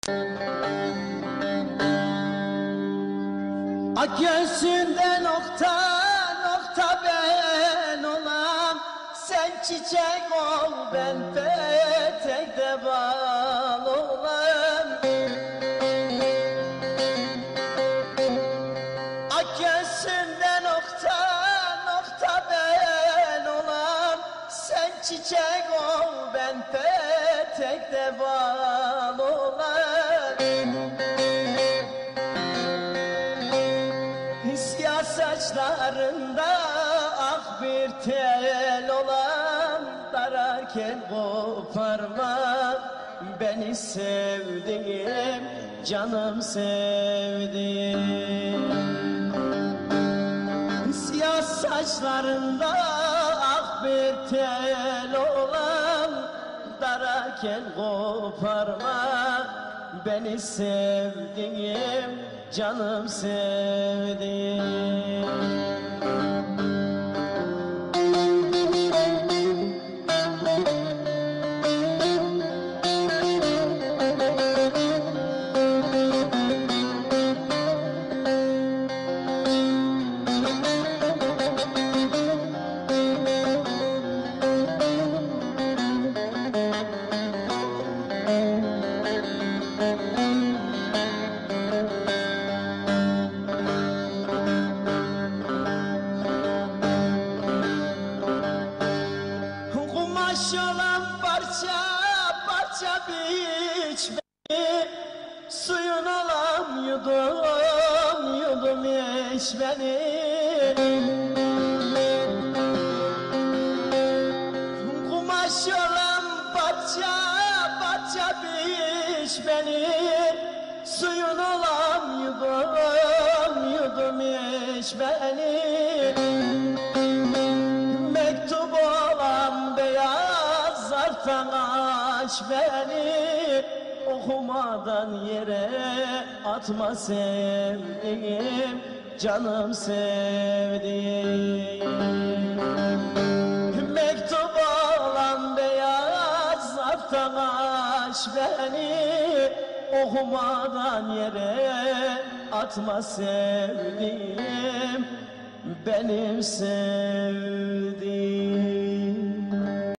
Göğsünde nokta nokta ben olam, sen çiçek ol ben petekte bal olam. Göğsünde nokta nokta ben olam, sen çiçek ol ben petekte bal olam. Saçlarında ak bir tel olan, dararken koparma beni sevdiğim, canım sevdiğim. Siyah saçlarında ak bir tel olan, dararken koparma beni sevdiğim, canım sevdiğim. Kumaş olan parça parça biç beni, suyun olam yudum yudum iç beni. Kumaş olan parça parça biç beni, suyun olam yudum yudum iç beni. Mektup olan beyaz zarftan aç beni, okumadan yere atma sevdiğim, canım sevdiğim. Mektup olan beyaz zarftan aç beni, okumadan yere atma sevdiğim, benim sevdiğim.